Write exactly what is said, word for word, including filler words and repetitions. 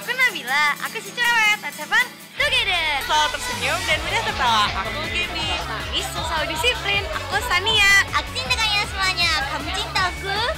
Aku Nabila, aku si cewek. Let's have fun together. Selalu tersenyum dan mudah tertawa. Aku Gaby. Manis, selalu disiplin. Aku Sania. Aksin dengan semuanya. Kamu cinta aku.